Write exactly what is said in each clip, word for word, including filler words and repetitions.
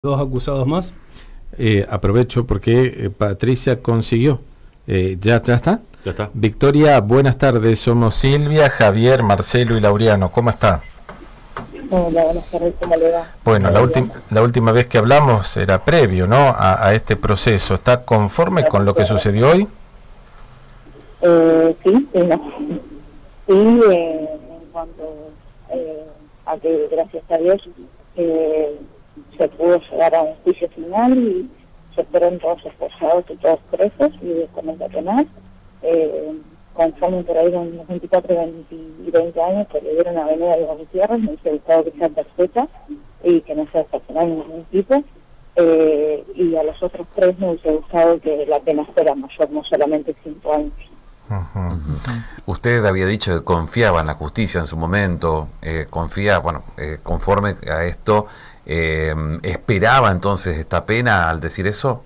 Dos acusados más. Eh, aprovecho porque eh, Patricia consiguió. Eh, ¿ya, ¿Ya está? Ya está. Victoria, buenas tardes. Somos Silvia, Javier, Marcelo y Laureano. ¿Cómo está? Hola, buenas tardes, ¿cómo le va? Bueno, la, ulti la última vez que hablamos era previo, ¿no? A, a este proceso. ¿Está conforme con lo que sucedió hoy? Eh, sí, sí, no. Sí, eh, en cuanto eh, a que, gracias a Dios, eh, se pudo llegar a un juicio final y se fueron todos esforzados y todos presos y de condena penal. Eh, conforme por ahí con los veinticuatro y veinte años que le dieron a Avenida de Gutiérrez, me hubiese gustado que sea perfecta y que no sea estacional en ningún tipo. Eh, y a los otros tres me hubiese gustado que la pena fuera mayor, no solamente cinco años. Uh-huh. Uh-huh. Usted había dicho que confiaba en la justicia en su momento, eh, confía, bueno, eh, conforme a esto, eh, ¿esperaba entonces esta pena al decir eso?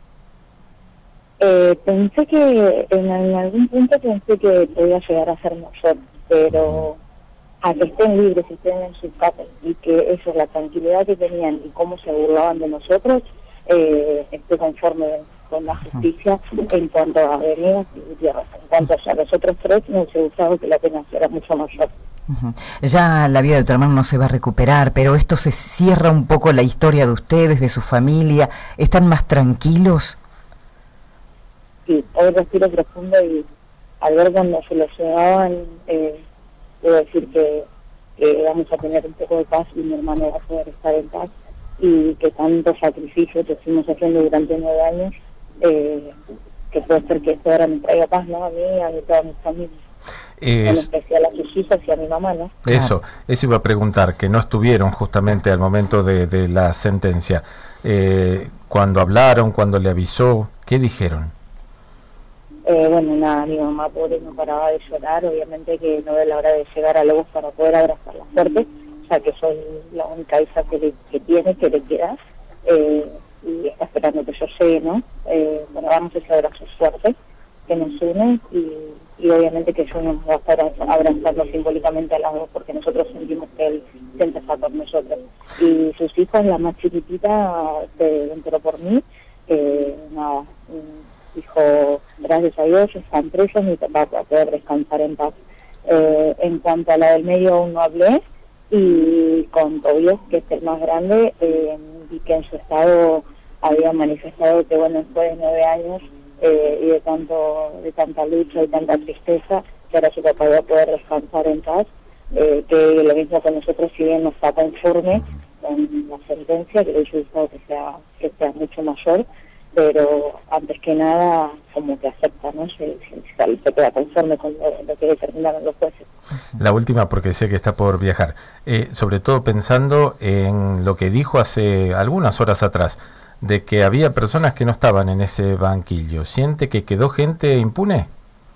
Eh, pensé que, en, en algún punto pensé que podía llegar a ser mayor, pero uh-huh. a que estén libres y estén en sus casas y que eso, la tranquilidad que tenían y cómo se burlaban de nosotros, eh, estoy conforme con la justicia en cuanto a Venegas y Gutiérrez. En cuanto a los otros tres, me hubiese gustado que la pena fuera mucho mayor. Uh-huh. Ya la vida de tu hermano no se va a recuperar, pero esto se cierra un poco la historia de ustedes, de su familia. ¿Están más tranquilos? Sí, hoy respiro profundo y al ver cuando se lo llevaban, eh, debo decir que, que vamos a tener un poco de paz y mi hermano va a poder estar en paz y que tanto sacrificio que estuvimos haciendo durante nueve años, eh, que puede ser que esto ahora me traiga paz, ¿no? A mí y a mí, toda mi familia. En especial a sus hijas y a mi mamá, ¿no? Eso, eso iba a preguntar, que no estuvieron justamente al momento de, de la sentencia. Eh, cuando hablaron, cuando le avisó, ¿qué dijeron? Eh, bueno, nada, mi mamá pobre no paraba de llorar, obviamente que no ve la hora de llegar a Lobos para poder abrazar la suerte, ya que soy la única hija que, le, que tiene, que le queda, eh, y está esperando que yo llegue, ¿no? Eh, bueno, vamos a ese abrazo fuerte que nos une y, y obviamente que yo nos va a estar abrazando simbólicamente a las dos porque nosotros sentimos que él siente estar por nosotros. Y sus hijas, la más chiquitita, se enteró por mí, eh, nada, dijo, gracias a Dios, están presos y va a poder descansar en paz. Eh, en cuanto a la del medio aún no hablé, y con Tobias, que es el más grande, eh, vi que en su estado había manifestado que, bueno, después de nueve años eh, y de tanto de tanta lucha y tanta tristeza, que ahora su papá iba a poder descansar en paz, eh, que lo mismo con nosotros, si bien no está conforme con la sentencia, que le hubiese gustado que sea, que sea mucho mayor, pero antes que nada como que acepta, ¿no? Se, se, se queda conforme con lo, lo que determinaron los jueces. La última, porque sé que está por viajar, eh, sobre todo pensando en lo que dijo hace algunas horas atrás, de que había personas que no estaban en ese banquillo. ¿Siente que quedó gente impune?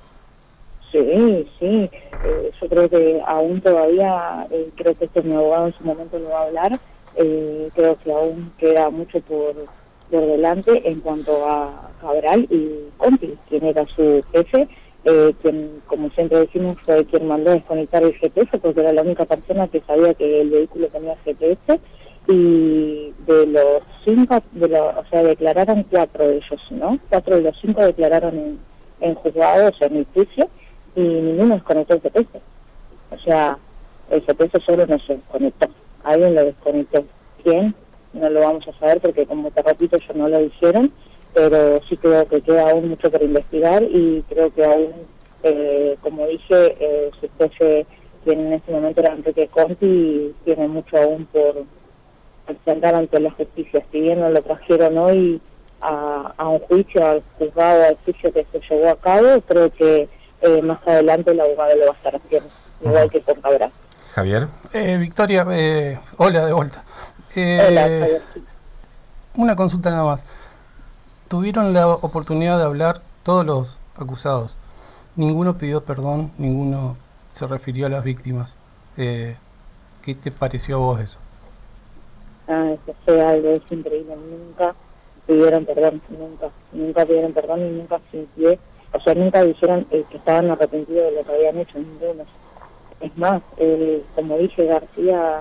Sí, sí, eh, yo creo que aún todavía, eh, creo que este mi abogado en su momento lo va a hablar, eh, creo que aún queda mucho por... por delante en cuanto a Cabral y Conti, quien era su jefe, eh, quien, como siempre decimos, fue quien mandó a desconectar el G P S, porque era la única persona que sabía que el vehículo tenía G P S, y de los cinco, de lo, o sea, declararon cuatro de ellos, ¿no? Cuatro de los cinco declararon en, en juzgado, o sea, en el juicio, y ninguno desconectó el G P S. O sea, el G P S solo no se desconectó, alguien lo desconectó. ¿Quién? No lo vamos a saber porque, como te repito, ellos no lo dijeron, pero sí creo que queda aún mucho por investigar y creo que aún, eh, como dije, eh, su jefe, quien en este momento era Enrique Conti, tiene mucho aún por presentar ante la justicia. Si bien no lo trajeron hoy a, a un juicio, al juzgado, al juicio que se llevó a cabo, creo que eh, más adelante el abogado lo va a estar haciendo, igual que con Cabral. Javier. Eh, Victoria, eh, hola de vuelta. Eh, Hola, una consulta nada más. Tuvieron la oportunidad de hablar todos los acusados. Ninguno pidió perdón, ninguno se refirió a las víctimas. Eh, ¿Qué te pareció a vos eso? Ah, eso fue algo, es increíble. Nunca pidieron perdón, nunca. Nunca pidieron perdón y nunca sintió. O sea, nunca dijeron eh, que estaban arrepentidos de lo que habían hecho, ninguno. Es más, eh, como dije, García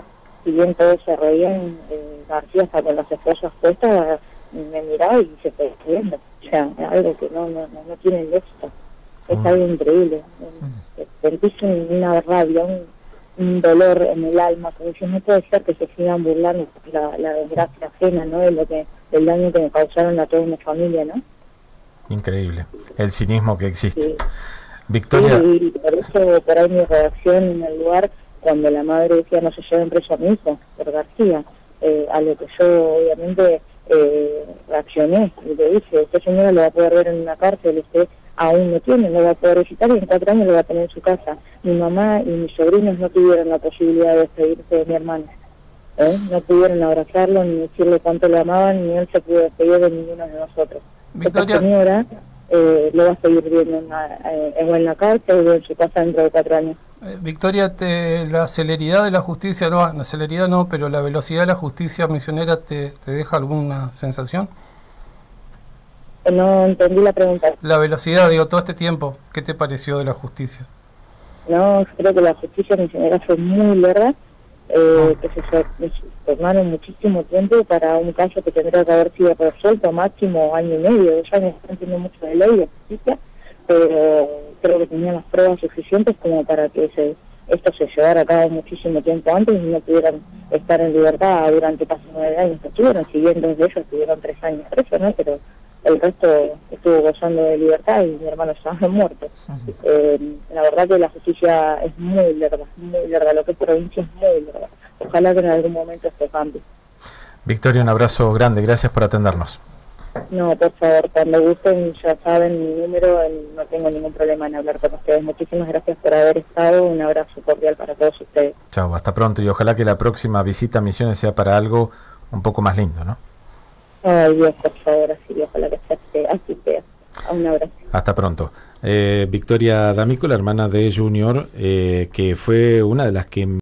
si bien todos se reían, eh, García hasta con las esposas puestas me miraba y se fue escribiendo. O sea, algo que no, no, no, no tiene éxito. Es Mm. algo increíble. Mm. Sentís una rabia, un, un dolor en el alma, como si no puede ser que se sigan burlando la, la desgracia ajena, ¿no? De lo que, del daño que me causaron a toda mi familia, ¿no? Increíble. El cinismo que existe. Sí. Victoria. Sí, y por eso, por ahí mi reacción en el lugar, cuando la madre decía no se lleven preso a mi hijo, por García, eh, a lo que yo obviamente eh, reaccioné y le dije, esta señora lo va a poder ver en una cárcel, usted aún no tiene, no va a poder visitar y en cuatro años lo va a tener en su casa. Mi mamá y mis sobrinos no tuvieron la posibilidad de despedirse de mi hermano, ¿eh? No pudieron abrazarlo ni decirle cuánto lo amaban, ni él se pudo despedir de ninguno de nosotros. Victoria. Esta señora eh, lo va a seguir viendo en la, eh, en la cárcel o en su casa dentro de cuatro años. Eh, Victoria, te, la celeridad de la justicia, no, la celeridad no, pero la velocidad de la justicia misionera te, te deja alguna sensación. Eh, no entendí la pregunta. La velocidad, digo, todo este tiempo, ¿qué te pareció de la justicia? No, creo que la justicia misionera fue muy larga, eh, que se, se tomaron muchísimo tiempo para un caso que tendría que haber sido resuelto máximo año y medio. Ya no entiendo mucho de ley de justicia, pero creo que tenían las pruebas suficientes como para que se, esto se llevara a cabo muchísimo tiempo antes y no pudieran estar en libertad durante casi nueve años que estuvieron. Si bien dos de ellos estuvieron tres años presos, ¿no? Pero el resto estuvo gozando de libertad y mi hermano estaba muerto. Eh, la verdad que la justicia es muy larga, muy larga, lo que es provincia es muy larga. Ojalá que en algún momento esto cambie. Victoria, un abrazo grande, gracias por atendernos. No, por favor, cuando gusten, ya saben mi número, no tengo ningún problema en hablar con ustedes. Muchísimas gracias por haber estado, un abrazo cordial para todos ustedes. Chao, hasta pronto y ojalá que la próxima visita a Misiones sea para algo un poco más lindo, ¿no? Ay, Dios, por favor, así, ojalá que sea, así sea. Un abrazo. Hasta pronto. Eh, Victoria D'Amico, la hermana de Junior, eh, que fue una de las que